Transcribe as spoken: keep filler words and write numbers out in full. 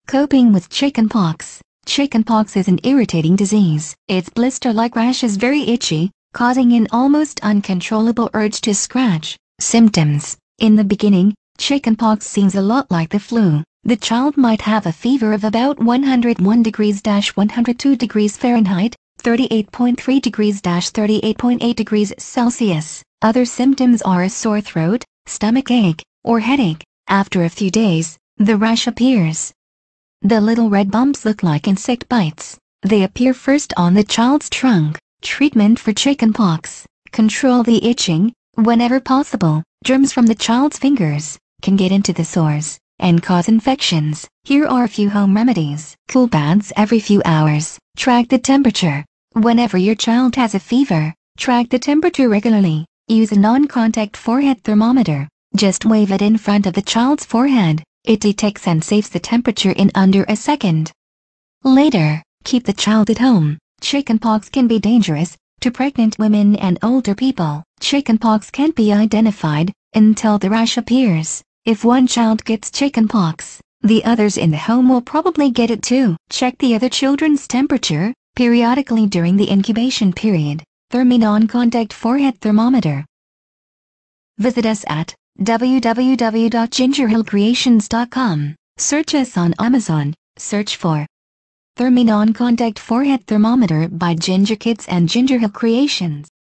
Coping with chickenpox. Chickenpox is an irritating disease. Its blister-like rash is very itchy, causing an almost uncontrollable urge to scratch. Symptoms. In the beginning, chickenpox seems a lot like the flu. The child might have a fever of about one hundred one degrees to one hundred two degrees Fahrenheit, thirty-eight point three degrees to thirty-eight point eight degrees Celsius. Other symptoms are a sore throat, stomach ache, or headache. After a few days, the rash appears. The little red bumps look like insect bites. They appear first on the child's trunk. Treatment for chickenpox. Control the itching. Whenever possible, germs from the child's fingers can get into the sores and cause infections. Here are a few home remedies. Cool baths every few hours. Track the temperature. Whenever your child has a fever, track the temperature regularly. Use a non-contact forehead thermometer. Just wave it in front of the child's forehead. It detects and saves the temperature in under a second. Later, keep the child at home. Chickenpox can be dangerous to pregnant women and older people. Chickenpox can't be identified until the rash appears. If one child gets chickenpox, the others in the home will probably get it too. Check the other children's temperature periodically during the incubation period. Thermi non-contact forehead thermometer. Visit us at w w w dot ginger hill creations dot com. Search us on Amazon. Search for Thermi non-contact forehead thermometer by Ginger Kids and Ginger Hill Creations.